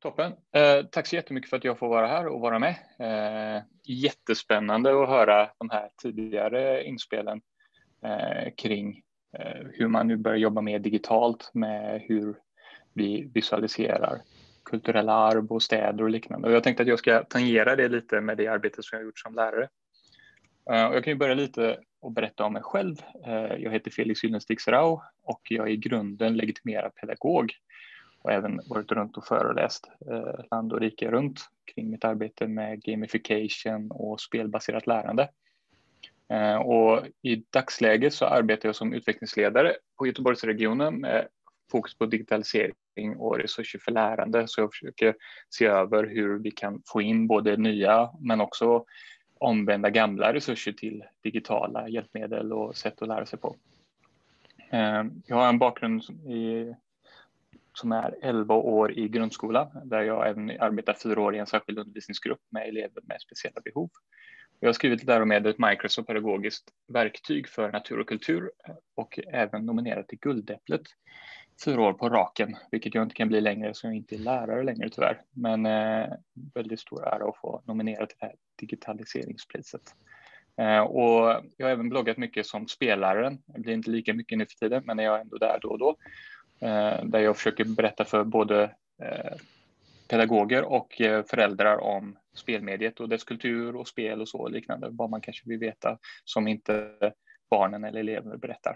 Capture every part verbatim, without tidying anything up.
Toppen. Eh, tack så jättemycket för att jag får vara här och vara med. Eh, jättespännande att höra de här tidigare inspelen eh, kring eh, hur man nu börjar jobba mer digitalt med hur vi visualiserar kulturella arv och städer och liknande. Och jag tänkte att jag ska tangera det lite med det arbete som jag har gjort som lärare. Eh, och jag kan ju börja lite och berätta om mig själv. Eh, jag heter Felix Gyllenstigsrau och jag är i grunden legitimerad pedagog. Och även varit runt och föreläst eh, land och rike runt kring mitt arbete med gamification och spelbaserat lärande. Eh, och i dagsläget så arbetar jag som utvecklingsledare på Göteborgsregionen med fokus på digitalisering och resurser för lärande. Så jag försöker se över hur vi kan få in både nya men också omvända gamla resurser till digitala hjälpmedel och sätt att lära sig på. Eh, jag har en bakgrund i som är elva år i grundskolan, där jag även arbetar fyra år i en särskild undervisningsgrupp med elever med speciella behov. Jag har skrivit läromedlet Microsoft pedagogiskt verktyg för natur och kultur och även nominerat till Guldäpplet fyra år på raken, vilket jag inte kan bli längre så jag är inte lärare längre tyvärr. Men eh, väldigt stor ära att få nominera till det här digitaliseringspriset. Eh, och jag har även bloggat mycket som spelare. Det blir inte lika mycket nu för tiden, men jag är ändå där då och då. Där jag försöker berätta för både pedagoger och föräldrar om spelmediet och dess kultur och spel och så liknande. Vad man kanske vill veta som inte barnen eller elever berättar.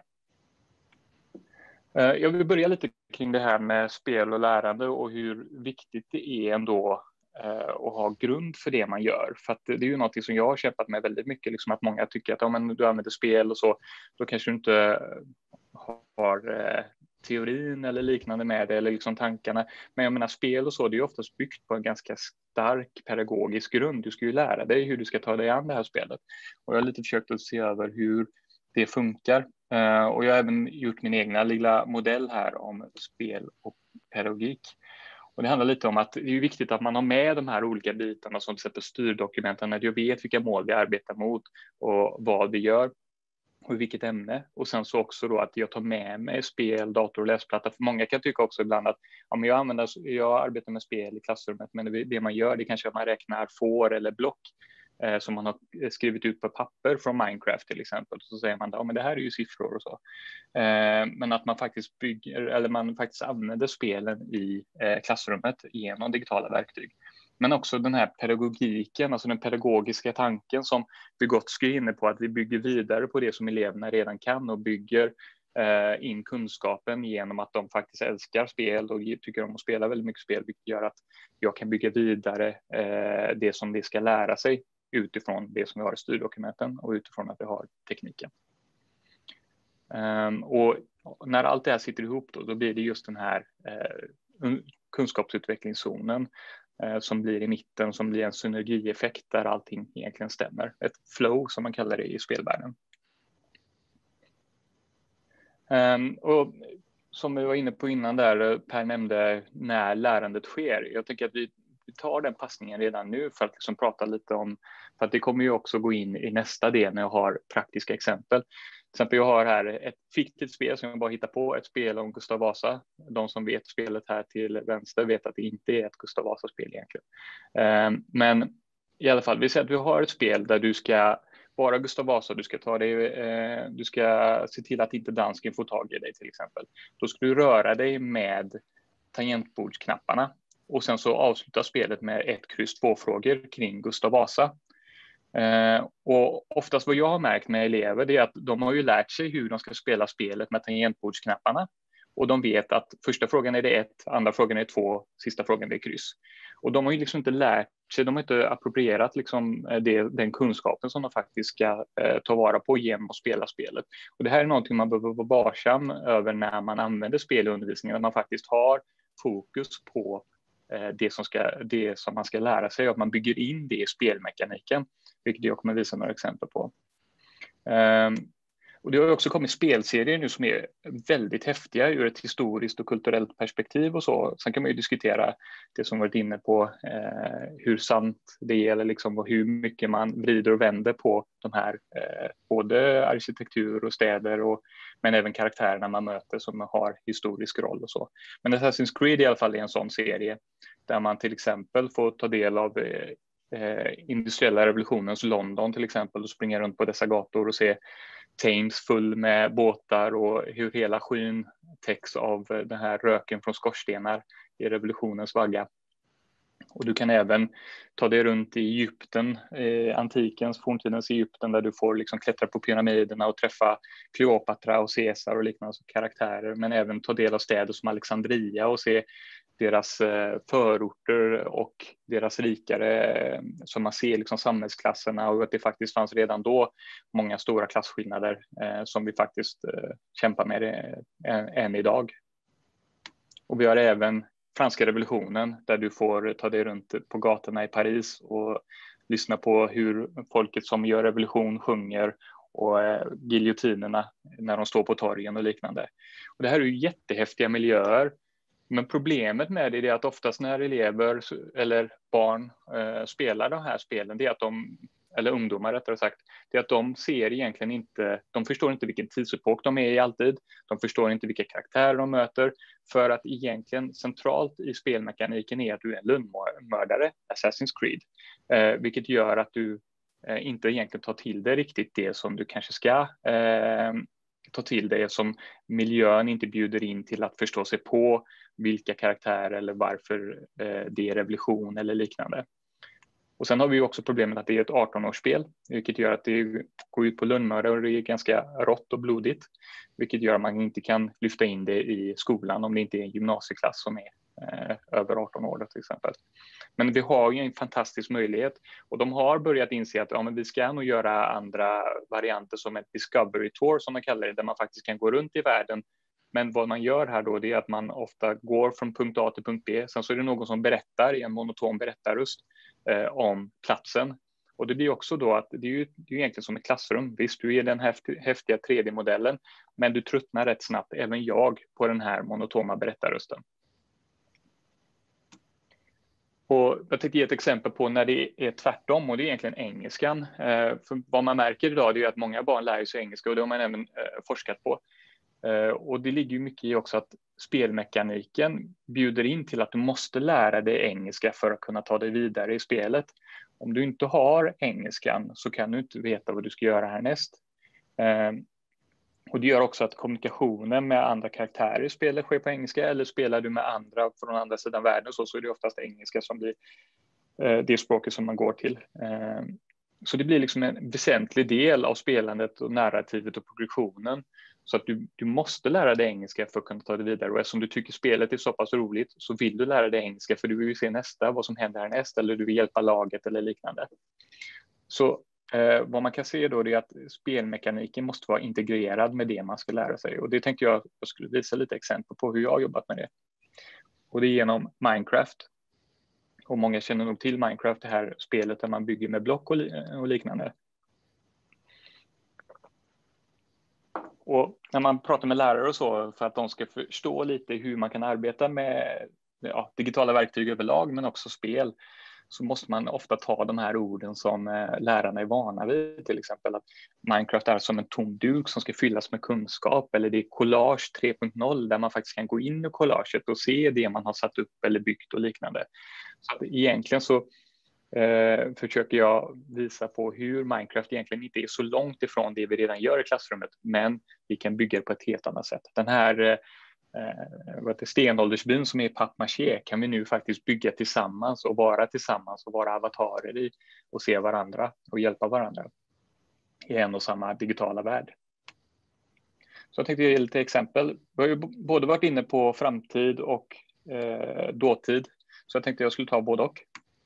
Jag vill börja lite kring det här med spel och lärande och hur viktigt det är ändå att ha grund för det man gör. För att det är ju något som jag har kämpat med väldigt mycket. Liksom att många tycker att om du använder spel och så, då kanske du inte har teorin eller liknande med det eller liksom tankarna. Men jag menar spel och så, det är oftast byggt på en ganska stark pedagogisk grund. Du ska ju lära dig hur du ska ta dig an det här spelet. Och jag har lite försökt att se över hur det funkar. Uh, och jag har även gjort min egna lilla modell här om spel och pedagogik. Och det handlar lite om att det är viktigt att man har med de här olika bitarna som till exempel styrdokumenten när jag vet vilka mål vi arbetar mot och vad vi gör. Och i vilket ämne. Och sen så också då att jag tar med mig spel, dator och läsplatta. För många kan tycka också ibland att ja, men jag, använder, jag arbetar med spel i klassrummet, men det, det man gör det kanske att man räknar får eller block eh, som man har skrivit ut på papper från Minecraft till exempel. Så säger man att ja, men det här är ju siffror och så. Eh, men att man faktiskt bygger eller man faktiskt använder spelen i eh, klassrummet genom digitala verktyg. Men också den här pedagogiken, alltså den pedagogiska tanken som Vygotsky är inne på, att vi bygger vidare på det som eleverna redan kan och bygger eh, in kunskapen genom att de faktiskt älskar spel och tycker om att spela väldigt mycket spel, vilket gör att jag kan bygga vidare eh, det som de ska lära sig utifrån det som vi har i styrdokumenten och utifrån att vi har tekniken. Um, och när allt det här sitter ihop då, då blir det just den här eh, kunskapsutvecklingszonen som blir i mitten, som blir en synergieffekt där allting egentligen stämmer. Ett flow som man kallar det i spelvärlden. Um, och som vi var inne på innan där, Per nämnde när lärandet sker. Jag tycker att vi, vi tar den passningen redan nu för att liksom prata lite om, för att det kommer ju också gå in i nästa del när jag har praktiska exempel. Till exempel jag har här ett fiktivt spel som jag bara hittar på, ett spel om Gustav Vasa. De som vet spelet här till vänster vet att det inte är ett Gustav Vasa-spel egentligen. Men i alla fall, vi säger att vi har ett spel där du ska vara Gustav Vasa, du ska, ta dig, du ska se till att inte dansken får tag i dig till exempel. Då ska du röra dig med tangentbordsknapparna och sen så avslutar spelet med ett kryss två frågor kring Gustav Vasa. Uh, och oftast vad jag har märkt med elever det är att de har ju lärt sig hur de ska spela spelet med tangentbordsknapparna och de vet att första frågan är det ett, andra frågan är två, sista frågan är kryss. Och de har ju liksom inte lärt sig, de har inte approprierat liksom det, den kunskapen som de faktiskt ska uh, ta vara på genom att spela spelet. Och det här är någonting man behöver vara varsam över när man använder spel i undervisningen, att man faktiskt har fokus på uh, det, som ska, det som man ska lära sig och att man bygger in det i spelmekaniken. Vilket jag kommer visa några exempel på. Um, och det har också kommit spelserier nu som är väldigt häftiga ur ett historiskt och kulturellt perspektiv och så. Sen kan man ju diskutera det som varit inne på eh, hur sant det är eller liksom hur mycket man vrider och vänder på de här eh, både arkitektur och städer och, men även karaktärerna man möter som har historisk roll och så. Men Assassin's Creed i alla fall är en sån serie där man till exempel får ta del av eh, industriella revolutionens London till exempel och springa runt på dessa gator och se Thames full med båtar och hur hela skyn täcks av den här röken från skorstenar i revolutionens vagga. Och du kan även ta dig runt i Egypten, eh, antikens, forntidens Egypten, där du får liksom klättra på pyramiderna och träffa Kleopatra och Caesar och liknande karaktärer, men även ta del av städer som Alexandria och se deras eh, förorter och deras rikare, eh, så man ser liksom samhällsklasserna och att det faktiskt fanns redan då många stora klasskillnader eh, som vi faktiskt eh, kämpar med eh, än idag. Och vi har även franska revolutionen där du får ta dig runt på gatorna i Paris och lyssna på hur folket som gör revolution sjunger och eh, giljotinerna när de står på torgen och liknande. Och det här är ju jättehäftiga miljöer. Men problemet med det är att oftast när elever eller barn eh, spelar de här spelen, det är att de, eller ungdomar rättare sagt, det är att de ser egentligen inte, de förstår inte vilken tidsepok de är i alltid, de förstår inte vilka karaktärer de möter, för att egentligen centralt i spelmekaniken är att du är en lönnmördare, Assassin's Creed, eh, vilket gör att du eh, inte egentligen tar till dig riktigt det som du kanske ska eh, ta till dig, som miljön inte bjuder in till att förstå sig på vilka karaktärer eller varför eh, det är revolution eller liknande. Och sen har vi ju också problemet att det är ett arton-årsspel, vilket gör att det går ut på lönnmördare och det är ganska rått och blodigt, vilket gör att man inte kan lyfta in det i skolan om det inte är en gymnasieklass som är eh, över arton år till exempel. Men vi har ju en fantastisk möjlighet och de har börjat inse att ja, men vi ska nog göra andra varianter som ett Discovery Tour som de kallar det, där man faktiskt kan gå runt i världen. Men vad man gör här då, det är att man ofta går från punkt A till punkt B. Sen så är det någon som berättar i en monoton berättarröst eh, om platsen. Och det blir också då att det är ju, det är ju egentligen som ett klassrum. Visst, du är den häftiga tre D-modellen, men du tröttnar rätt snabbt, även jag, på den här monotona berättarrösten. Och jag tänkte ge ett exempel på när det är tvärtom, och det är egentligen engelskan. Eh, för vad man märker idag är att många barn lär sig engelska, och det har man även eh, forskat på. Uh, och det ligger ju mycket i också att spelmekaniken bjuder in till att du måste lära dig engelska för att kunna ta dig vidare i spelet. Om du inte har engelskan så kan du inte veta vad du ska göra härnäst. Uh, och det gör också att kommunikationen med andra karaktärer i spelet sker på engelska, eller spelar du med andra från andra sidan världen så, så är det oftast engelska som blir uh, det språket som man går till. Uh, så det blir liksom en väsentlig del av spelandet och narrativet och progressionen. Så att du, du måste lära dig engelska för att kunna ta det vidare. Och eftersom du tycker spelet är så pass roligt så vill du lära dig engelska, för du vill ju se nästa, vad som händer härnäst, eller du vill hjälpa laget eller liknande. Så eh, vad man kan se då är att spelmekaniken måste vara integrerad med det man ska lära sig. Och det tänkte jag, jag skulle visa lite exempel på hur jag har jobbat med det. Och det är genom Minecraft. Och många känner nog till Minecraft, det här spelet där man bygger med block och, och liknande. Och när man pratar med lärare och så, för att de ska förstå lite hur man kan arbeta med ja, digitala verktyg överlag, men också spel, så måste man ofta ta de här orden som eh, lärarna är vana vid. Till exempel att Minecraft är som en tom duk som ska fyllas med kunskap, eller det är collage tre punkt noll där man faktiskt kan gå in i collaget och se det man har satt upp eller byggt och liknande. Så att egentligen så Eh, försöker jag visa på hur Minecraft egentligen inte är så långt ifrån det vi redan gör i klassrummet, men vi kan bygga det på ett helt annat sätt. Den här eh, vad heter, stenåldersbyn som är pappmaché kan vi nu faktiskt bygga tillsammans och vara tillsammans och vara avatarer i och se varandra och hjälpa varandra i en och samma digitala värld. Så jag tänkte ge lite exempel. Vi har ju både varit inne på framtid och eh, dåtid, så jag tänkte jag skulle ta både och.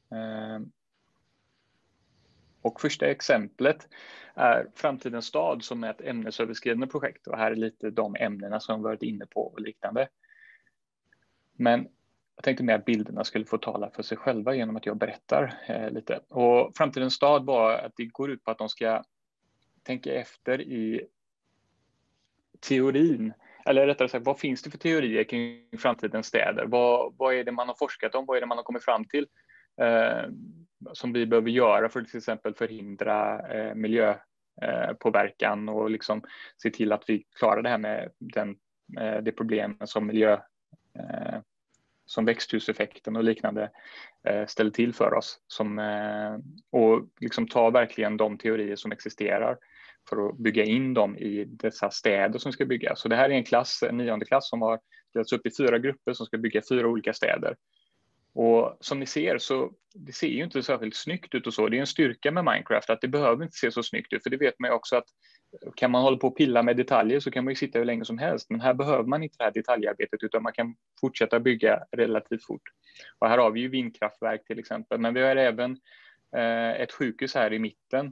Och första exemplet är Framtidens stad som är ett ämnesöverskridande projekt, och här är lite de ämnena som vi varit inne på och liknande. Men jag tänkte mer att bilderna skulle få tala för sig själva genom att jag berättar eh, lite. Och Framtidens stad var att det går ut på att de ska tänka efter i teorin, eller rättare sagt, vad finns det för teorier kring framtidens städer? Vad, vad är det man har forskat om? Vad är det man har kommit fram till? Eh, som vi behöver göra för att till exempel förhindra eh, miljöpåverkan eh, och liksom se till att vi klarar det här med den, eh, det problemen som miljö, eh, som växthuseffekten och liknande eh, ställer till för oss. Som, eh, och liksom ta verkligen de teorier som existerar för att bygga in dem i dessa städer som ska byggas. Så det här är en klass, en nionde klass som har delats upp i fyra grupper som ska bygga fyra olika städer. Och som ni ser så det ser ju inte särskilt snyggt ut och så. Det är en styrka med Minecraft att det behöver inte se så snyggt ut. För det vet man ju också att kan man hålla på och pilla med detaljer så kan man ju sitta hur länge som helst. Men här behöver man inte det här detaljarbetet utan man kan fortsätta bygga relativt fort. Och här har vi ju vindkraftverk till exempel. Men vi har även eh, ett sjukhus här i mitten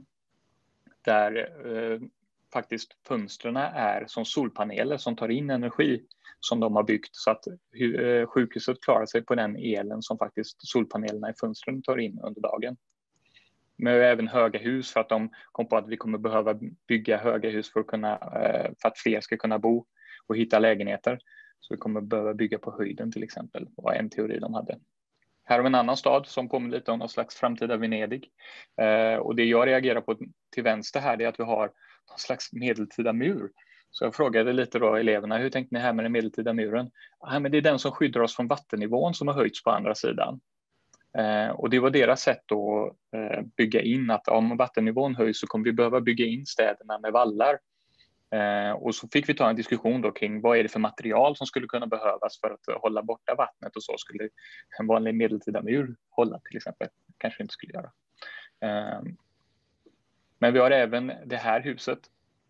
där eh, faktiskt fönstren är som solpaneler som tar in energi som de har byggt så att eh, sjukhuset klarar sig på den elen som faktiskt solpanelerna i fönstren tar in under dagen. Men även höga hus för att de kom på att vi kommer behöva bygga höga hus för att, kunna, eh, för att fler ska kunna bo och hitta lägenheter. Så vi kommer behöva bygga på höjden till exempel, var en teori de hade. Här har vi en annan stad som påminner lite om någon slags framtida Venedig. Eh, och det jag reagerar på till vänster här är att vi har någon slags medeltida mur. Så jag frågade lite då eleverna, hur tänkte ni här med den medeltida muren? Ah, men det är den som skyddar oss från vattennivån som har höjts på andra sidan. Eh, och det var deras sätt att eh, bygga in att om vattennivån höjs så kommer vi behöva bygga in städerna med vallar. Eh, och så fick vi ta en diskussion då kring vad är det för material som skulle kunna behövas för att hålla borta vattnet och så skulle en vanlig medeltida mur hålla till exempel. Kanske inte skulle göra. Eh, men vi har även det här huset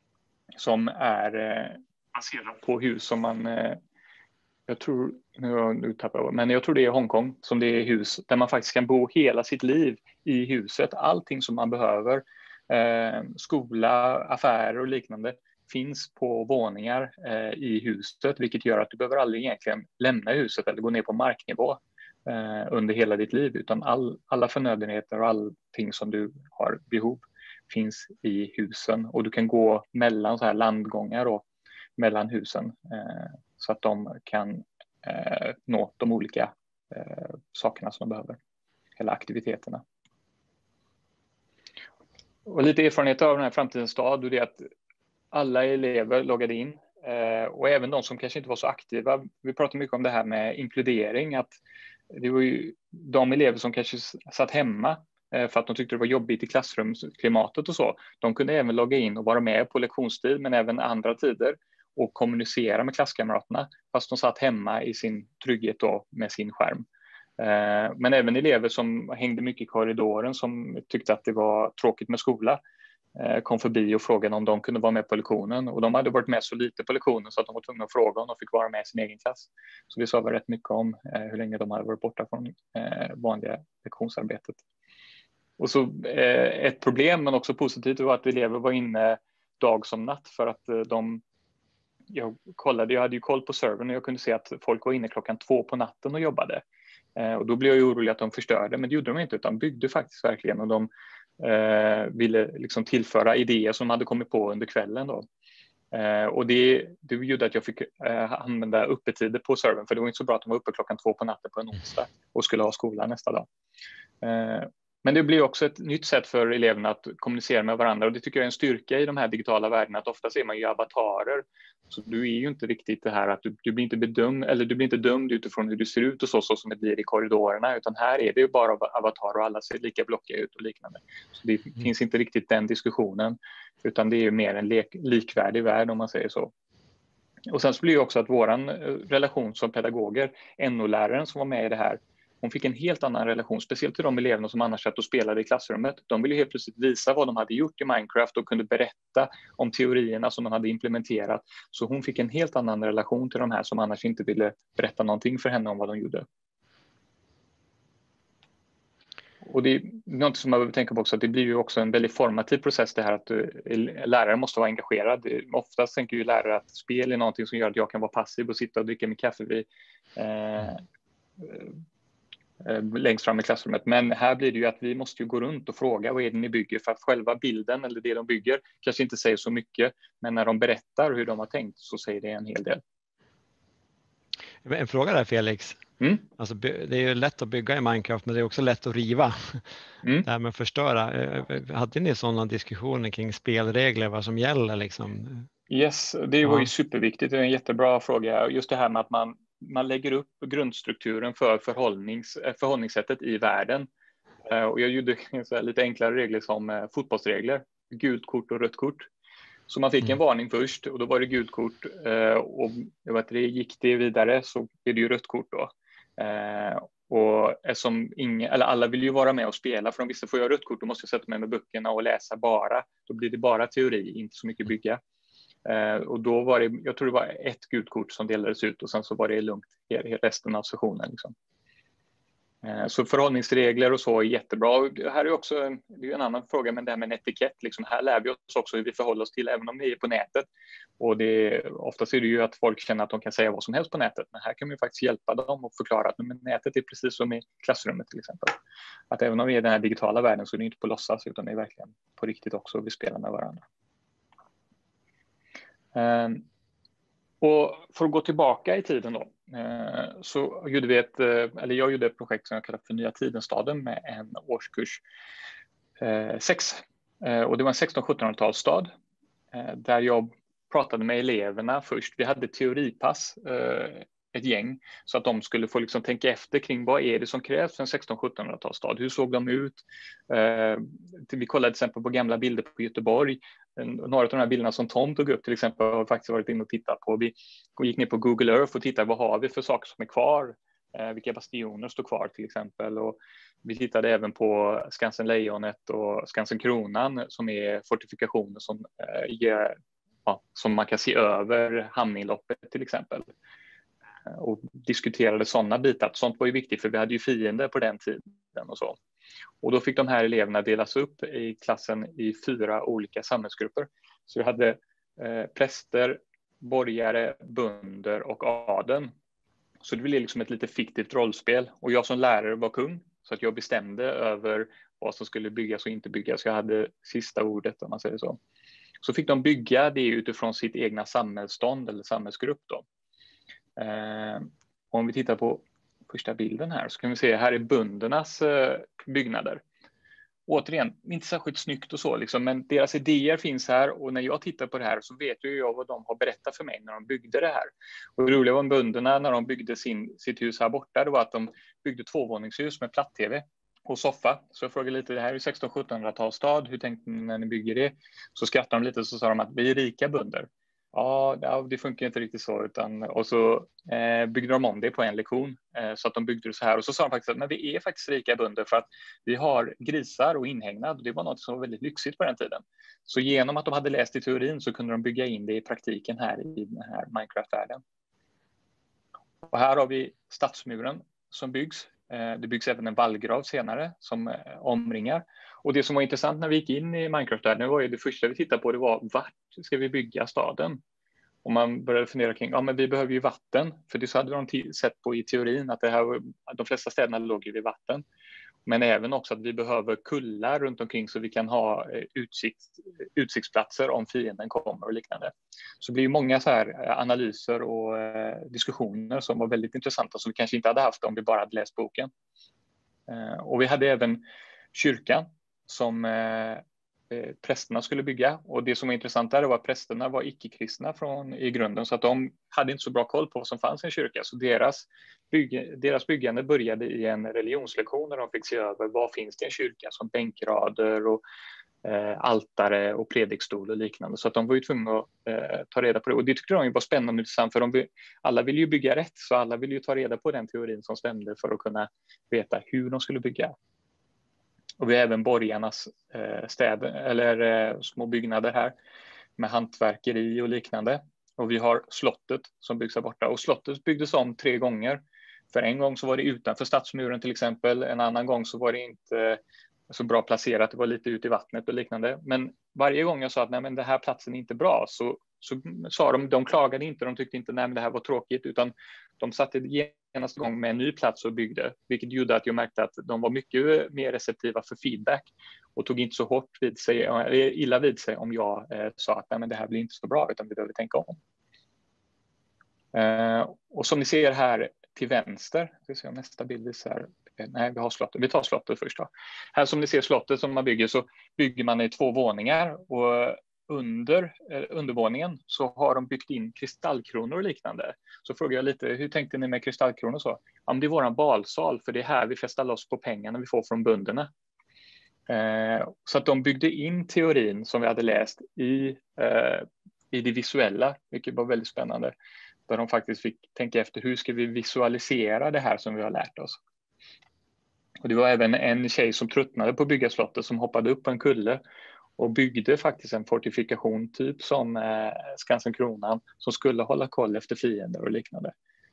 som är eh, baserat på hus som man eh, jag tror, nu, nu tappar jag, men jag tror det är Hongkong som det är hus där man faktiskt kan bo hela sitt liv i huset. Allting som man behöver, eh, skola, affärer och liknande finns på våningar eh, i huset, vilket gör att du behöver aldrig egentligen lämna huset eller gå ner på marknivå eh, under hela ditt liv, utan all, alla förnödenheter och allting som du har behov finns i husen och du kan gå mellan så här landgångar och mellan husen eh, så att de kan eh, nå de olika eh, sakerna som de behöver, eller aktiviteterna. Och lite erfarenhet av den här framtidens stad är det att alla elever loggade in eh, och även de som kanske inte var så aktiva. Vi pratar mycket om det här med inkludering, att det var ju de elever som kanske satt hemma eh, för att de tyckte det var jobbigt i klassrumsklimatet och så. De kunde även logga in och vara med på lektionstid men även andra tider och kommunicera med klasskamraterna fast de satt hemma i sin trygghet då med sin skärm. Eh, men även elever som hängde mycket i korridoren som tyckte att det var tråkigt med skola eh, kom förbi och frågade om de kunde vara med på lektionen. Och de hade varit med så lite på lektionen så att de var tvungna att fråga om de fick vara med i sin egen klass. Så det sa väl rätt mycket om eh, hur länge de hade varit borta från eh, vanliga lektionsarbetet. Och så eh, ett problem men också positivt var att elever var inne dag som natt för att eh, de Jag kollade, jag hade ju koll på servern och jag kunde se att folk var inne klockan två på natten och jobbade. Eh, och då blev jag ju orolig att de förstörde, men det gjorde de inte utan byggde faktiskt verkligen. Och de eh, ville liksom tillföra idéer som de hade kommit på under kvällen då. Eh, och det, det gjorde att jag fick eh, använda öppettider på servern, för det var inte så bra att de var uppe klockan två på natten på en onsdag och skulle ha skola nästa dag. Eh, Men det blir också ett nytt sätt för eleverna att kommunicera med varandra och det tycker jag är en styrka i de här digitala världarna, att ofta ser man ju avatarer. Så du är ju inte riktigt det här att du, du blir inte bedömd eller du blir inte dömd utifrån hur du ser ut och så, så som det blir i korridorerna, utan här är det ju bara avatarer och alla ser lika blockiga ut och liknande. Så det mm. finns inte riktigt den diskussionen, utan det är ju mer en lek, likvärdig värld om man säger så. Och sen så blir det också att våran relation som pedagoger, N O-läraren som var med i det här, hon fick en helt annan relation, speciellt till de eleverna som annars satt och spelade i klassrummet. De ville helt plötsligt visa vad de hade gjort i Minecraft och kunde berätta om teorierna som de hade implementerat. Så hon fick en helt annan relation till de här som annars inte ville berätta någonting för henne om vad de gjorde. Och det är något som man behöver tänka på också, att det blir ju också en väldigt formativ process det här att lärare måste vara engagerad. Oftast tänker ju lärare att spel är någonting som gör att jag kan vara passiv och sitta och dricka min kaffe vid eh, längst fram i klassrummet. Men här blir det ju att vi måste ju gå runt och fråga vad är det ni bygger, för att själva bilden eller det de bygger kanske inte säger så mycket, men när de berättar hur de har tänkt så säger det en hel del. En fråga där Felix. Mm. Alltså, det är ju lätt att bygga i Minecraft men det är också lätt att riva. Mm. Det här med att förstöra. Hade ni sådana diskussioner kring spelregler, vad som gäller liksom? Yes, det var ju ja. superviktigt. Det är en jättebra fråga. Just det här med att man man lägger upp grundstrukturen för förhållnings, förhållningssättet i världen. Och jag gjorde så lite enklare regler som fotbollsregler, gult kort och rött kort. Så man fick en mm. varning först och då var det gult kort och jag vet, det gick det vidare så är det ju rött kort då. Och eftersom ingen, eller alla vill ju vara med och spela, för de visste, får jag rött kort då måste jag sätta mig med böckerna och läsa bara. Då blir det bara teori, inte så mycket bygga. Och då var det, jag tror det var ett gult kort som delades ut och sen så var det lugnt resten av sessionen liksom. Så förhållningsregler och så är jättebra. Och det här är också en, det är en annan fråga, men det här med en etikett, liksom, här lär vi oss också hur vi förhåller oss till, även om vi är på nätet. Och det, oftast är det ju att folk känner att de kan säga vad som helst på nätet, men här kan man ju faktiskt hjälpa dem och förklara att men nätet är precis som i klassrummet till exempel. Att även om vi är i den här digitala världen så är det inte på låtsas, utan det är verkligen på riktigt också, vi spelar med varandra. Um, Och för att gå tillbaka i tiden då, så gjorde vi ett, eller jag gjorde ett projekt som jag kallar för Nya Tidenstaden med en årskurs sex. Och det var en sexton-sjuttonhundratalsstad där jag pratade med eleverna först. Vi hade teoripass, ett gäng, så att de skulle få liksom tänka efter kring vad är det som krävs för en sexton-sjuttonhundratalsstad. Hur såg de ut? Vi kollade till exempel på gamla bilder på Göteborg. Några av de här bilderna som Tom tog upp till exempel har faktiskt varit inne och tittat på. Vi gick ner på Google Earth och tittade vad har vi för saker som är kvar. Vilka bastioner står kvar till exempel. Och vi tittade även på Skansen Lejonet och Skansen Kronan som är fortifikationer som, ger, ja, som man kan se över hamninloppet till exempel. Och diskuterade sådana bitar. Sånt var ju viktigt för vi hade ju fiender på den tiden och så. Och då fick de här eleverna delas upp i klassen i fyra olika samhällsgrupper. Så vi hade eh, präster, borgare, bönder och adeln. Så det blev liksom ett lite fiktivt rollspel. Och jag som lärare var kung. Så att jag bestämde över vad som skulle byggas och inte byggas. Jag hade sista ordet om man säger så. Så fick de bygga det utifrån sitt egna samhällsstånd eller samhällsgrupp då. Eh, om vi tittar på första bilden här så kan vi se här är böndernas eh, byggnader. Återigen, inte särskilt snyggt och så liksom, men deras idéer finns här och när jag tittar på det här så vet ju jag vad de har berättat för mig när de byggde det här. Och det roliga var bönderna när de byggde sin, sitt hus här borta, det var att de byggde tvåvåningshus med platt-tv och soffa. Så jag frågade lite, det här är sexton-sjuttonhundratalsstad, hur tänkte ni när ni bygger det? Så skrattade de lite och så sa de att vi är rika bönder. Ja, det funkar inte riktigt så. Utan, och så eh, byggde de om det på en lektion. Eh, så att de byggde det så här. Och så sa de faktiskt att men vi är faktiskt rika bönder för att vi har grisar och inhägnad. Det var något som var väldigt lyxigt på den tiden. Så genom att de hade läst i teorin så kunde de bygga in det i praktiken här i den här Minecraft-världen. Och här har vi stadsmuren som byggs. Eh, det byggs även en vallgrav senare som eh, omringar. Och det som var intressant när vi gick in i Minecraft-världen var ju det första vi tittade på, det var vart ska vi bygga staden? Och man började fundera kring, ja men vi behöver ju vatten, för det så hade de sett på i teorin att det här, de flesta städerna låg ju vid vatten. Men även också att vi behöver kullar runt omkring så vi kan ha utsikt, utsiktsplatser om fienden kommer och liknande. Så det blir ju många så här analyser och eh, diskussioner som var väldigt intressanta som vi kanske inte hade haft om vi bara hade läst boken. Eh, och vi hade även kyrkan som eh, prästerna skulle bygga. Och det som var intressant där var att prästerna var icke-kristna från, i grunden, så att de hade inte så bra koll på vad som fanns i en kyrka. Så deras, bygge, deras byggande började i en religionslektion där de fick se över vad finns det i en kyrka som bänkrader och eh, altare och predikstol och liknande. Så att de var ju tvungna att eh, ta reda på det. Och det tyckte de var spännande och intressant, för de, alla ville ju bygga rätt, så alla ville ju ta reda på den teorin som stämde för att kunna veta hur de skulle bygga. Och vi har även borgarnas eh, städer eller eh, små byggnader här med hantverkeri och liknande. Och vi har slottet som byggs här borta. Och slottet byggdes om tre gånger. För en gång så var det utanför stadsmuren till exempel. En annan gång så var det inte så bra placerat. Det var lite ute i vattnet och liknande. Men varje gång jag sa att nej, men den här platsen är inte bra, så, så sa de, de klagade inte. De tyckte inte nej, men det här var tråkigt, utan de satte genast igång med en ny plats och byggde. Vilket gjorde att jag märkte att de var mycket mer receptiva för feedback och tog inte så hårt vid sig, eller illa vid sig om jag eh, sa att nej, men det här blir inte så bra, utan vi behöver tänka om. Eh, och som ni ser här till vänster, ska vi se om nästa bild visar. Nej, vi har slottet. Vi tar slottet först då. Här som ni ser slottet som man bygger, så bygger man i två våningar, och under eh, undervåningen så har de byggt in kristallkronor och liknande. Så frågar jag lite, hur tänkte ni med kristallkronor och så? Ja, men det är våran balsal, för det är här vi festar loss på pengarna vi får från bönderna. Eh, så att de byggde in teorin som vi hade läst i, eh, i det visuella, vilket var väldigt spännande. Där de faktiskt fick tänka efter, hur ska vi visualisera det här som vi har lärt oss? Och det var även en tjej som tröttnade på att bygga slottet som hoppade upp på en kulle och byggde faktiskt en fortifikation typ som eh, Skansen-kronan som skulle hålla koll efter fiender och liknande.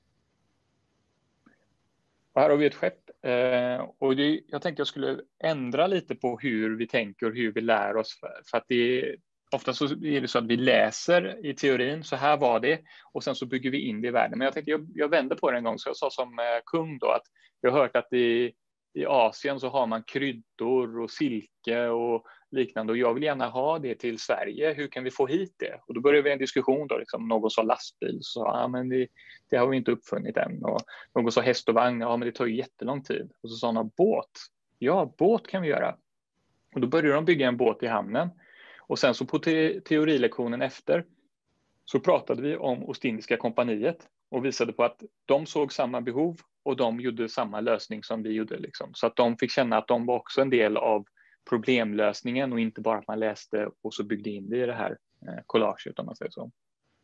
Och här har vi ett skepp eh, och det, jag tänkte jag skulle ändra lite på hur vi tänker och hur vi lär oss, för, för att det är ofta så är det så att vi läser i teorin, så här var det, och sen så bygger vi in det i världen. Men jag tänkte jag, jag vände på det en gång, så jag sa som eh, kung då att jag har hört att i, i Asien så har man kryddor och silke och liknande, och jag vill gärna ha det till Sverige. Hur kan vi få hit det? Och då började vi en diskussion då, liksom, någon sa lastbil, så ja, men det, det har vi inte uppfunnit än. Och någon sa häst och vagn, ja men det tar ju jättelång tid. Och så sa någon båt, ja båt kan vi göra. Och då började de bygga en båt i hamnen. Och sen så på te- teorilektionen efter så pratade vi om Ostindiska kompaniet och visade på att de såg samma behov och de gjorde samma lösning som vi gjorde. Liksom. Så att de fick känna att de var också en del av problemlösningen och inte bara att man läste och så byggde in det i det här eh, collaget, om man säger så.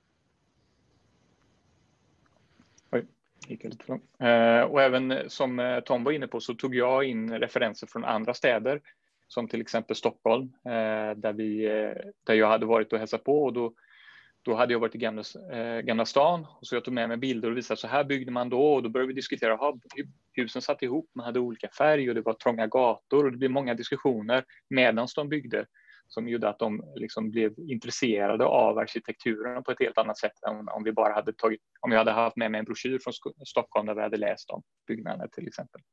Oj, gick jag lite för långt. Eh, och även som Tom var inne på så tog jag in referenser från andra städer som till exempel Stockholm, eh, där, vi, eh, där jag hade varit och hälsat på, och då, då hade jag varit i Gamla, eh, Gamla stan, och så jag tog med mig bilder och visade så här byggde man då, och då började vi diskutera, aha, husen satt ihop, man hade olika färg och det var trånga gator, och det blev många diskussioner medan de byggde som gjorde att de liksom blev intresserade av arkitekturen på ett helt annat sätt än om vi bara hade tagit, om jag hade haft med mig en broschyr från Stockholm där vi hade läst om byggnaderna till exempel.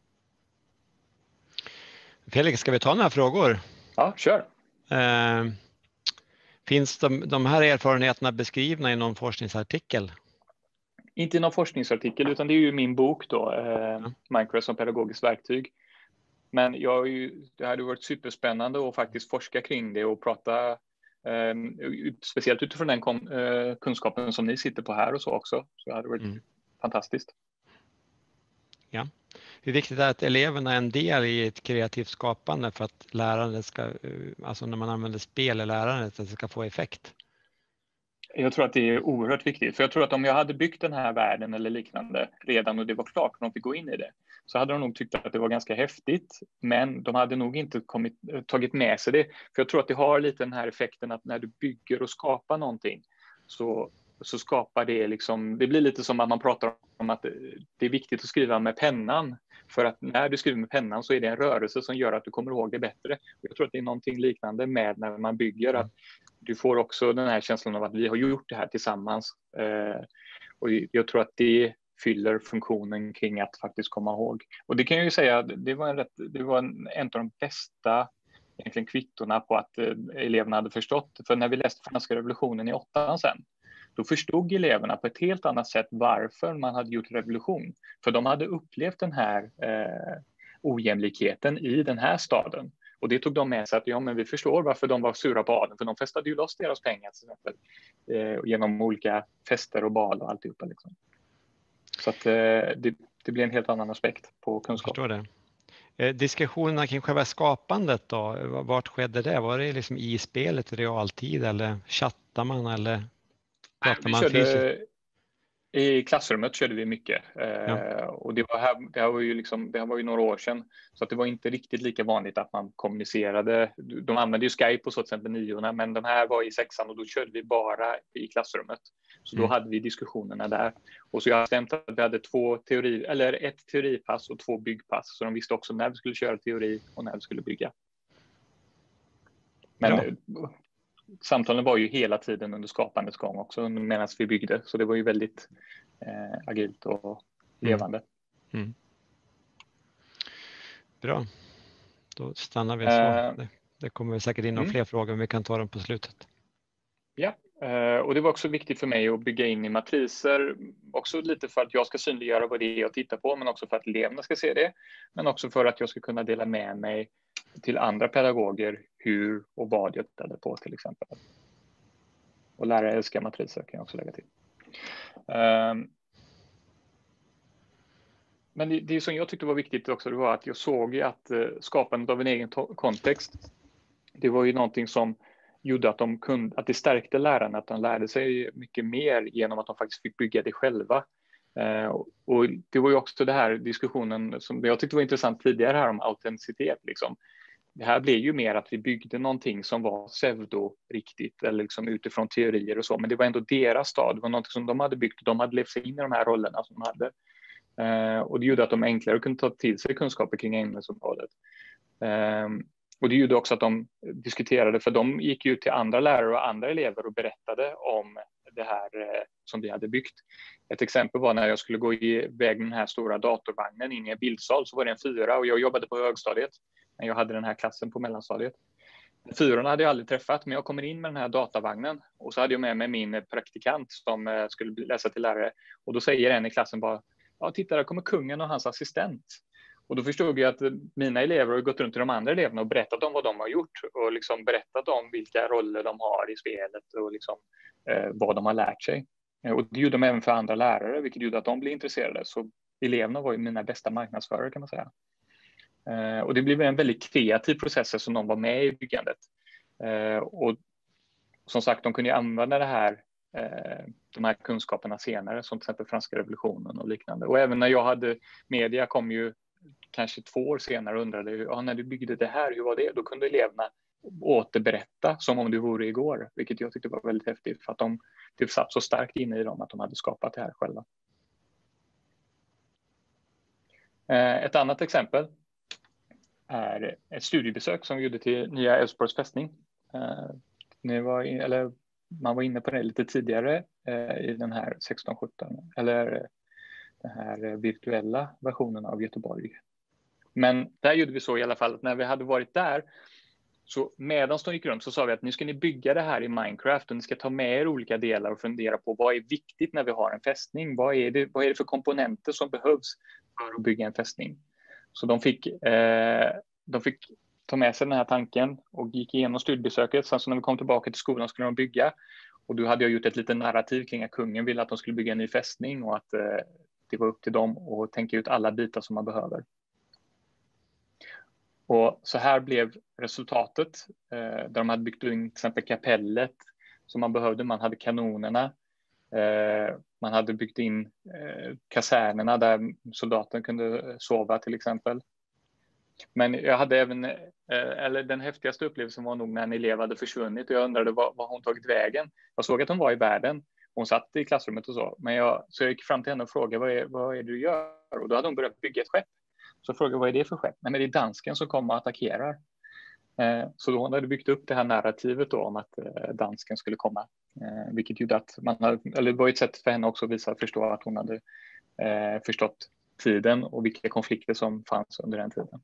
Felix, ska vi ta några frågor? Ja, kör. Eh, finns de, de här erfarenheterna beskrivna i någon forskningsartikel? Inte i någon forskningsartikel, utan det är ju min bok då, eh, mm. Minecraft som pedagogiskt verktyg. Men jag har ju, det hade varit superspännande att faktiskt forska kring det och prata, eh, speciellt utifrån den kom, eh, kunskapen som ni sitter på här och så också. Så det hade varit mm. fantastiskt. Ja. Hur viktigt är det att eleverna är en del i ett kreativt skapande för att lärandet ska, alltså när man använder spel i lärandet, att det ska få effekt? Jag tror att det är oerhört viktigt, för jag tror att om jag hade byggt den här världen eller liknande redan och det var klart och de fick gå in i det, så hade de nog tyckt att det var ganska häftigt, men de hade nog inte kommit, tagit med sig det. För jag tror att det har lite den här effekten att när du bygger och skapar någonting så, så skapar det liksom, det blir lite som att man pratar om att det är viktigt att skriva med pennan, för att när du skriver med pennan så är det en rörelse som gör att du kommer ihåg det bättre. Jag tror att det är någonting liknande med när man bygger, att du får också den här känslan av att vi har gjort det här tillsammans. Eh, och jag tror att det fyller funktionen kring att faktiskt komma ihåg. Och det kan jag ju säga, det var en, rätt, det var en, en av de bästa egentligen kvittorna på att eh, eleverna hade förstått. För när vi läste franska revolutionen i åttan sen, då förstod eleverna på ett helt annat sätt varför man hade gjort revolution. För de hade upplevt den här eh, ojämlikheten i den här staden. Och det tog de med sig att ja, men vi förstår varför de var sura på adeln, för de festade ju loss deras pengar till exempel, eh, genom olika fester och bal och alltihopa. Liksom. Så att eh, det, det blir en helt annan aspekt på kunskap. Jag förstår det. Eh, diskussionerna kring själva skapandet då, vart skedde det? Var det liksom i spelet i realtid eller chattar man eller pratar man fysiskt? I klassrummet körde vi mycket Ja. eh, och det var, här, det, här var ju liksom, det här var ju några år sedan, så att det var inte riktigt lika vanligt att man kommunicerade. De använde ju Skype på så till exempel niorna, men de här var i sexan och då körde vi bara i klassrummet. Så då mm. hade vi diskussionerna där. Och så jag har stämt att vi hade två teori, eller ett teoripass och två byggpass, så de visste också när vi skulle köra teori och när vi skulle bygga. Men ja. Samtalen var ju hela tiden under skapandets gång också medan vi byggde, så det var ju väldigt eh, agilt och levande. Mm. Mm. Bra, då stannar vi så. Uh, det, det kommer säkert in några mm. fler frågor, men vi kan ta dem på slutet. Ja, uh, och det var också viktigt för mig att bygga in i matriser, också lite för att jag ska synliggöra vad det är jag tittar på, men också för att eleverna ska se det, men också för att jag ska kunna dela med mig till andra pedagoger hur och vad jag tittade på till exempel. Och lärare älskar matriser kan jag också lägga till. Um, men det, det som jag tyckte var viktigt också, det var att jag såg att uh, skapandet av en egen kontext, det var ju någonting som gjorde att de kunde, att det stärkte lärarna, att de lärde sig mycket mer genom att de faktiskt fick bygga det själva. Uh, och det var ju också det här diskussionen som jag tyckte var intressant tidigare här om autenticitet. Liksom. Det här blev ju mer att vi byggde någonting som var pseudo-riktigt eller liksom utifrån teorier och så, men det var ändå deras stad, det var något som de hade byggt och de hade levt sig in i de här rollerna som de hade. Uh, och det gjorde att de enklare kunde ta till sig kunskaper kring ämnesområdet. Uh, och det gjorde också att de diskuterade, för de gick ju till andra lärare och andra elever och berättade om det här uh, som vi hade byggt. Ett exempel var när jag skulle gå iväg med den här stora datorvagnen in i en bildsal, så var det en fyra och jag jobbade på högstadiet. När jag hade den här klassen på mellanstadiet. Fyrorna hade jag aldrig träffat, men jag kommer in med den här datavagnen och så hade jag med mig min praktikant som skulle läsa till lärare. Och då säger en i klassen bara, ja titta där kommer kungen och hans assistent. Och då förstod jag att mina elever har gått runt till de andra eleverna och berättat om vad de har gjort. Och liksom berättat om vilka roller de har i spelet och liksom, eh, vad de har lärt sig. Och det gjorde de även för andra lärare, vilket gjorde att de blev intresserade. Så eleverna var ju mina bästa marknadsförare kan man säga. Uh, och det blev en väldigt kreativ process som de var med i byggandet. Uh, och som sagt, de kunde använda det här, uh, de här kunskaperna senare, som till exempel franska revolutionen och liknande. Och även när jag hade media kom ju kanske två år senare och undrade, ja, när du byggde det här, hur var det? Då kunde eleverna återberätta som om det vore igår, vilket jag tyckte var väldigt häftigt för att de typ satt så starkt inne i dem att de hade skapat det här själva. Uh, ett annat exempel är ett studiebesök som vi gjorde till Nya Älvsborgs fästning. Uh, ni var in, eller man var inne på det lite tidigare uh, i den här sexton sjutton eller uh, den här virtuella versionen av Göteborg. Men där gjorde vi så i alla fall att när vi hade varit där så medan de gick runt så sa vi att nu ska ni bygga det här i Minecraft och ni ska ta med er olika delar och fundera på vad är viktigt när vi har en fästning. Vad är det, vad är det för komponenter som behövs för att bygga en fästning? Så de fick, eh, de fick ta med sig den här tanken och gick igenom studiebesöket. Sen så när vi kom tillbaka till skolan skulle de bygga. Och då hade jag gjort ett litet narrativ kring att kungen ville att de skulle bygga en ny fästning och att eh, det var upp till dem att tänka ut alla bitar som man behöver. Och så här blev resultatet eh, där de hade byggt in till exempel kapellet som man behövde. Man hade kanonerna. Eh, man hade byggt in eh, kasernerna där soldaten kunde sova till exempel. Men jag hade även, eh, eller den häftigaste upplevelsen var nog när en elev hade försvunnit och jag undrade vad, vad hon tagit vägen. Jag såg att hon var i världen. Hon satt i klassrummet och så. Men jag, så jag gick fram till henne och frågade vad är, vad är det du gör? Och då hade hon börjat bygga ett skepp. Så jag frågade vad är det för skepp? Nej, men det är dansken som kommer och attackerar. Eh, så då hon hade byggt upp det här narrativet då om att eh, dansken skulle komma. Eh, vilket gjorde att man hade, eller det var ett sätt för henne också att visa att förstå att hon hade eh, förstått tiden och vilka konflikter som fanns under den tiden.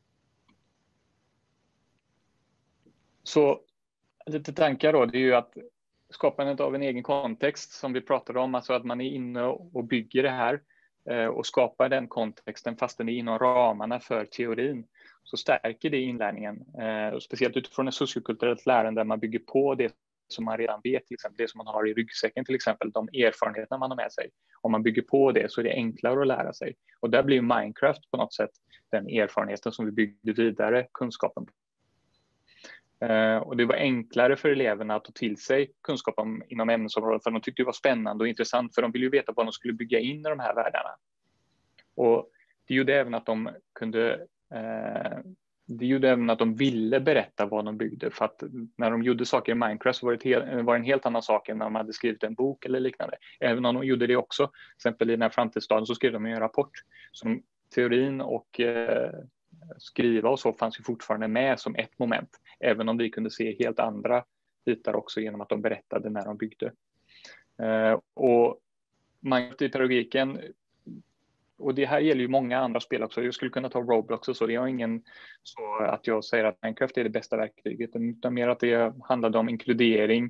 Så lite tankar då, det är ju att skapandet av en egen kontext som vi pratade om, alltså att man är inne och bygger det här eh, och skapar den kontexten fast den är inom ramarna för teorin, så stärker det inlärningen. Eh, speciellt utifrån ett sociokulturellt lärande där man bygger på det som man redan vet, till exempel det som man har i ryggsäcken till exempel, de erfarenheterna man har med sig. Om man bygger på det så är det enklare att lära sig. Och där blir Minecraft på något sätt den erfarenheten som vi byggde vidare kunskapen på. Uh, och det var enklare för eleverna att ta till sig kunskap om, inom ämnesområdet för de tyckte det var spännande och intressant för de ville ju veta vad de skulle bygga in i de här världarna. Och det gjorde även att de kunde uh, det gjorde även att de ville berätta vad de byggde, för att när de gjorde saker i Minecraft så var det, helt, var det en helt annan sak än när de hade skrivit en bok eller liknande. Även om de gjorde det också, till exempel i den här framtidsstaden så skrev de en rapport som teorin och uh, skriva och så fanns ju fortfarande med som ett moment, även om vi kunde se helt andra bitar också genom att de berättade när de byggde. Uh, och Minecraft i pedagogiken, och det här gäller ju många andra spel också, jag skulle kunna ta Roblox och så, det är ingen så att jag säger att Minecraft är det bästa verktyget, utan mer att det handlade om inkludering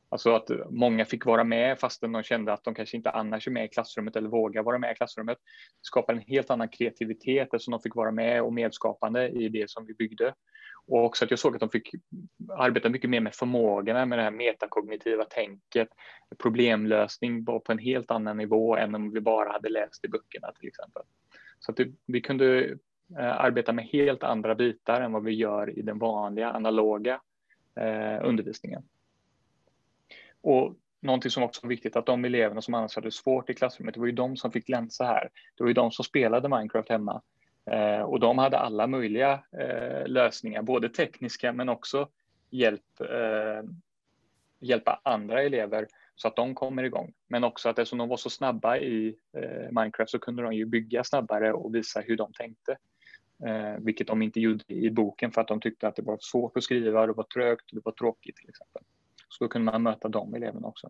Alltså att många fick vara med fastän de kände att de kanske inte annars är med i klassrummet eller vågar vara med i klassrummet. Det skapade en helt annan kreativitet eftersom de fick vara med och medskapande i det som vi byggde. Och också att jag såg att de fick arbeta mycket mer med förmågorna, med det här metakognitiva tänket, problemlösning på en helt annan nivå än om vi bara hade läst i böckerna till exempel. Så att det, vi kunde eh, arbeta med helt andra bitar än vad vi gör i den vanliga analoga eh, undervisningen. Och någonting som också var viktigt, att de eleverna som annars hade svårt i klassrummet, det var ju de som fick länsa här. Det var ju de som spelade Minecraft hemma. Eh, och de hade alla möjliga eh, lösningar, både tekniska men också hjälp, eh, hjälpa andra elever så att de kommer igång. Men också att eftersom de var så snabba i eh, Minecraft så kunde de ju bygga snabbare och visa hur de tänkte. Eh, vilket de inte gjorde i boken för att de tyckte att det var svårt att skriva, det var trögt och det var tråkigt till exempel. Så då kunde man möta de eleverna också.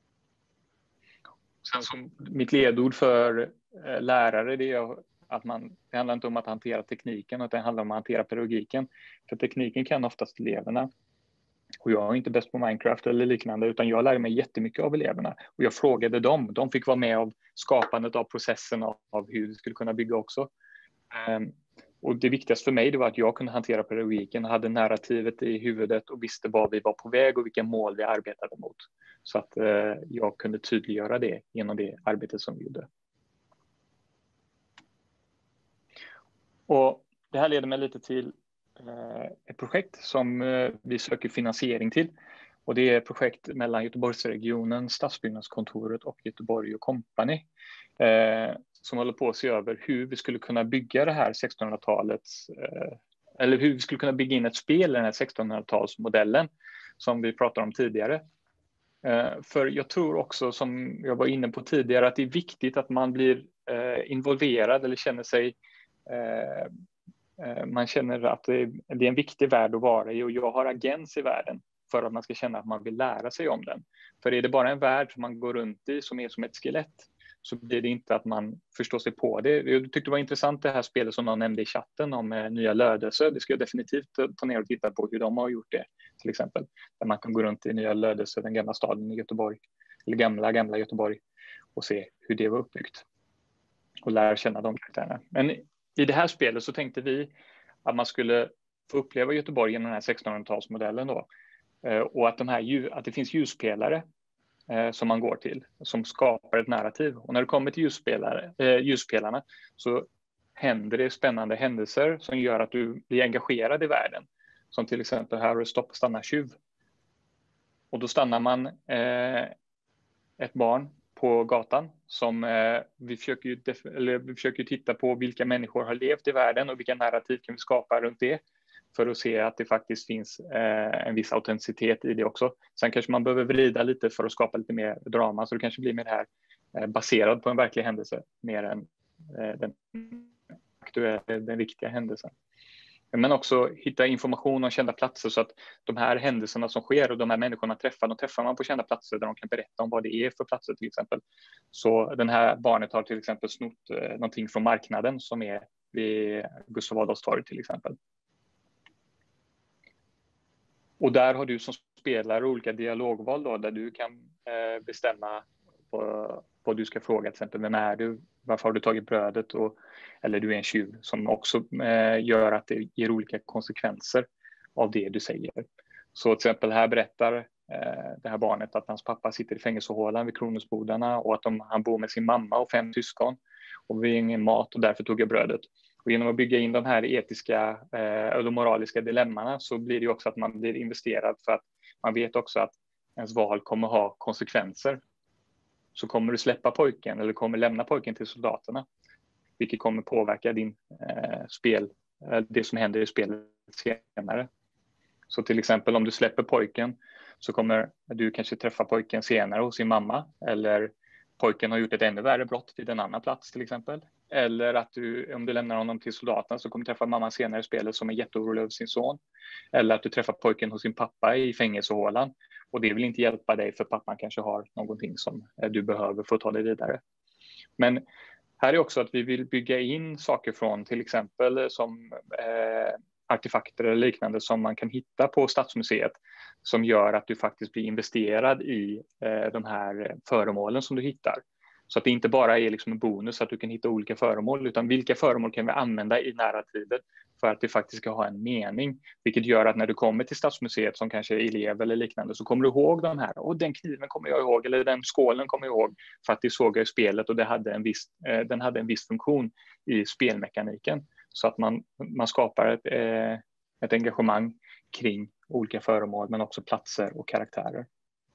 Sen som mitt ledord för eh, lärare, det är att man, det handlar inte om att hantera tekniken, utan det handlar om att hantera pedagogiken. För tekniken kan oftast eleverna. Och jag är inte bäst på Minecraft eller liknande, utan jag lärde mig jättemycket av eleverna. Och jag frågade dem, de fick vara med av skapandet av processen av, av hur vi skulle kunna bygga också. Um, och det viktigaste för mig det var att jag kunde hantera pedagogiken, hade narrativet i huvudet och visste var vi var på väg och vilka mål vi arbetade mot. Så att uh, jag kunde tydliggöra det genom det arbetet som vi gjorde. Och det här leder mig lite till uh, ett projekt som uh, vi söker finansiering till. Och det är ett projekt mellan Göteborgsregionen, Stadsbyggnadskontoret och Göteborg och Company. Uh, som håller på att se över hur vi skulle kunna bygga det här sextonhundratalets, uh, eller hur vi skulle kunna bygga in ett spel i den här sextonhundratalsmodellen som vi pratade om tidigare. Uh, för jag tror också, som jag var inne på tidigare, att det är viktigt att man blir uh, involverad eller känner sig uh, man känner att det är en viktig värld att vara i och jag har agens i världen för att man ska känna att man vill lära sig om den. För är det bara en värld som man går runt i som är som ett skelett så blir det inte att man förstår sig på det. Jag tyckte det var intressant det här spelet som någon nämnde i chatten om Nya Lödöse. Det ska jag definitivt ta ner och titta på hur de har gjort det till exempel. Där man kan gå runt i Nya Lödöse, den gamla staden i Göteborg, eller gamla, gamla Göteborg och se hur det var uppbyggt. Och lära känna de karaktärerna. Men i det här spelet så tänkte vi att man skulle få uppleva Göteborg genom den här sextonhundratalsmodellen då. Och att, de här, att det finns ljusspelare eh, som man går till, som skapar ett narrativ. Och när det kommer till ljusspelare, eh, ljusspelarna så händer det spännande händelser som gör att du blir engagerad i världen. Som till exempel här är Stopp, stanna, tjuv. Och då stannar man eh, ett barn på gatan som eh, vi, försöker ju def- eller vi försöker titta på vilka människor har levt i världen och vilka narrativ kan vi skapa runt det. För att se att det faktiskt finns eh, en viss autenticitet i det också. Sen kanske man behöver vrida lite för att skapa lite mer drama. Så det kanske blir mer här eh, baserad på en verklig händelse. Mer än eh, den aktuella, den riktiga händelsen. Men också hitta information om kända platser så att de här händelserna som sker och de här människorna träffar, de träffar man på kända platser där de kan berätta om vad det är för platser till exempel. Så den här barnet har till exempel snott eh, någonting från marknaden som är vid Gustav Adolfs torg till exempel. Och där har du som spelare olika dialogval då, där du kan eh, bestämma på, vad du ska fråga, till exempel vem är du, varför har du tagit brödet och, eller du är en tjuv som också eh, gör att det ger olika konsekvenser av det du säger. Så till exempel här berättar eh, det här barnet att hans pappa sitter i fängelsehålan vid Kronhusbodarna och att de, han bor med sin mamma och fem syskon och vi har ingen mat och därför tog jag brödet. Och genom att bygga in de här etiska eh, och de moraliska dilemmana så blir det också att man blir investerad för att man vet också att ens val kommer ha konsekvenser. Så kommer du släppa pojken eller kommer lämna pojken till soldaterna. Vilket kommer påverka din eh, spel, eh, det som händer i spelet senare. Så till exempel om du släpper pojken så kommer du kanske träffa pojken senare hos sin mamma eller pojken har gjort ett ännu värre brott vid en annan plats till exempel. Eller att du, om du lämnar honom till soldaterna så kommer du träffa mamman senare i spelet som är jätteorolig över sin son. Eller att du träffar pojken hos sin pappa i fängelsehålan. Och det vill inte hjälpa dig för pappan kanske har någonting som du behöver för att ta dig vidare. Men här är också att vi vill bygga in saker från till exempel som eh, artefakter eller liknande som man kan hitta på Stadsmuseet som gör att du faktiskt blir investerad i eh, de här föremålen som du hittar. Så att det inte bara är liksom en bonus att du kan hitta olika föremål, utan vilka föremål kan vi använda i narrativet för att det faktiskt ska ha en mening. Vilket gör att när du kommer till Stadsmuseet som kanske är elev eller liknande så kommer du ihåg de här. Och den kniven kommer jag ihåg, eller den skålen kommer jag ihåg för att det såg jag i spelet och det hade en viss, eh, den hade en viss funktion i spelmekaniken. Så att man, man skapar ett, eh, ett engagemang kring olika föremål men också platser och karaktärer.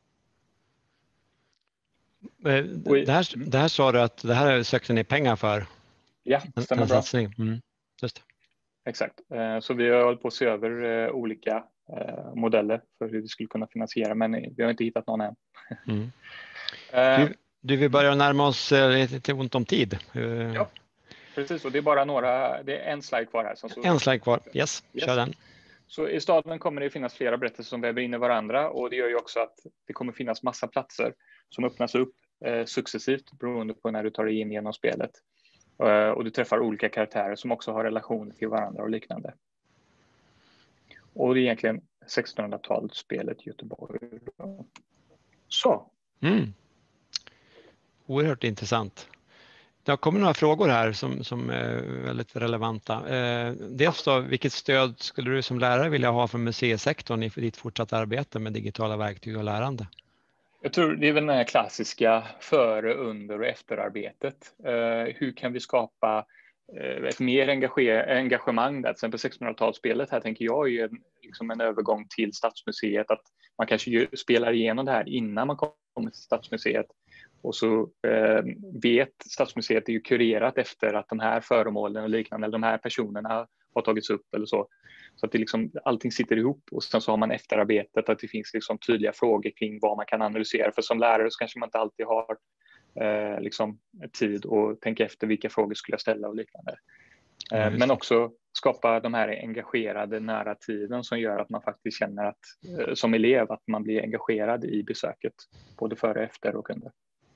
Det här, det här sa du att det här sökte ni pengar för? Ja, det stämmer bra. Mm, just det. Exakt. Så vi har hållit på att se över olika modeller för hur vi skulle kunna finansiera, men vi har inte hittat någon än. Mm. Du, du vill börja närma oss lite ont om tid. Ja, precis. Och det är bara några, det är en slide kvar här. Som så... En slide kvar, yes, yes. Kör den. Så i staden kommer det finnas flera berättelser som väver in i varandra och det gör ju också att det kommer finnas massa platser som öppnas upp eh, successivt beroende på när du tar dig in genom spelet. Uh, och du träffar olika karaktärer som också har relationer till varandra och liknande. Och det är egentligen sextonhundratalets spelet Göteborg. Så. Mm. Oerhört intressant. Det har kommit några frågor här som, som är väldigt relevanta. Eh, dels då, vilket stöd skulle du som lärare vilja ha från museisektorn i ditt fortsatta arbete med digitala verktyg och lärande? Jag tror det är väl den här klassiska före, under och efterarbetet. Eh, hur kan vi skapa eh, ett mer engagemang där? Till exempel sextonhundratalsspelet här tänker jag är en, liksom en övergång till Stadsmuseet. Att man kanske spelar igenom det här innan man kommer till Stadsmuseet. Och så eh, vet Stadsmuseet är ju kurerat efter att de här föremålen och liknande, eller de här personerna har tagits upp eller så. Så att det liksom, allting sitter ihop och sen så har man efterarbetet att det finns liksom tydliga frågor kring vad man kan analysera. För som lärare så kanske man inte alltid har eh, liksom tid att tänka efter vilka frågor skulle jag ställa och liknande. Eh, ja, men också skapa de här engagerade narrativen som gör att man faktiskt känner att eh, som elev att man blir engagerad i besöket både före, efter och under.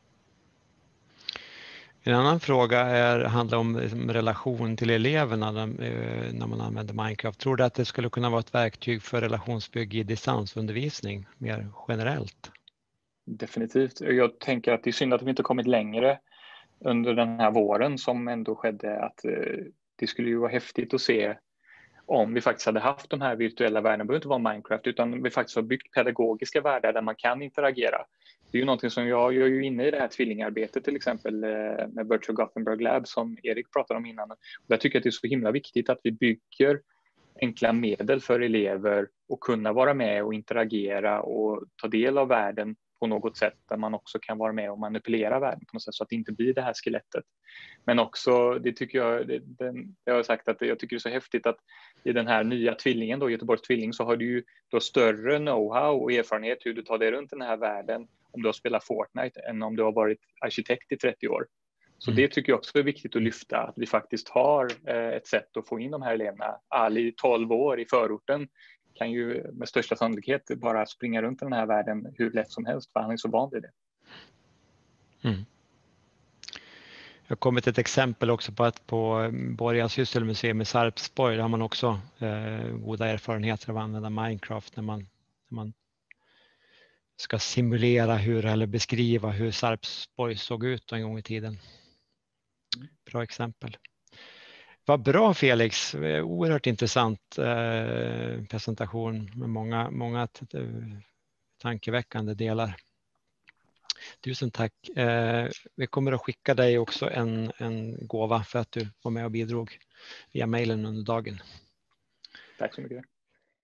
En annan fråga är, handlar om relation till eleverna när man använder Minecraft. Tror du att det skulle kunna vara ett verktyg för relationsbygge i distansundervisning mer generellt? Definitivt. Jag tänker att det är synd att vi inte kommit längre under den här våren som ändå skedde. Att det skulle ju vara häftigt att se om vi faktiskt hade haft de här virtuella världarna. Det behöver inte vara Minecraft utan vi faktiskt har byggt pedagogiska världar där man kan interagera. Det är ju någonting som jag gör ju inne i det här tvillingarbetet till exempel med Virtual Gothenburg Lab som Erik pratade om innan. Och jag tycker att det är så himla viktigt att vi bygger enkla medel för elever att kunna vara med och interagera och ta del av världen på något sätt där man också kan vara med och manipulera världen på något sätt så att det inte blir det här skelettet. Men också, det tycker jag, det, det, jag har sagt att jag tycker det är så häftigt att i den här nya tvillingen då, Göteborgs tvilling, så har du ju då större know-how och erfarenhet hur du tar dig runt den här världen om du har spelat Fortnite än om du har varit arkitekt i trettio år. Så mm. det tycker jag också är viktigt att lyfta, att vi faktiskt har eh, ett sätt att få in de här eleverna. Ali, tolv år i förorten, kan ju med största sannolikhet bara springa runt i den här världen hur lätt som helst för han är så van vid det. Mm. Jag har kommit ett exempel också på att på Borgas Hysselmuseum i Sarpsborg har man också eh, goda erfarenheter av att använda Minecraft när man, när man ska simulera hur eller beskriva hur Sarpsborg såg ut en gång i tiden. Bra exempel. Vad bra Felix, oerhört intressant eh, presentation med många, många tankeväckande delar. Tusen tack. Eh, vi kommer att skicka dig också en, en gåva för att du var med och bidrog via mejlen under dagen. Tack så mycket.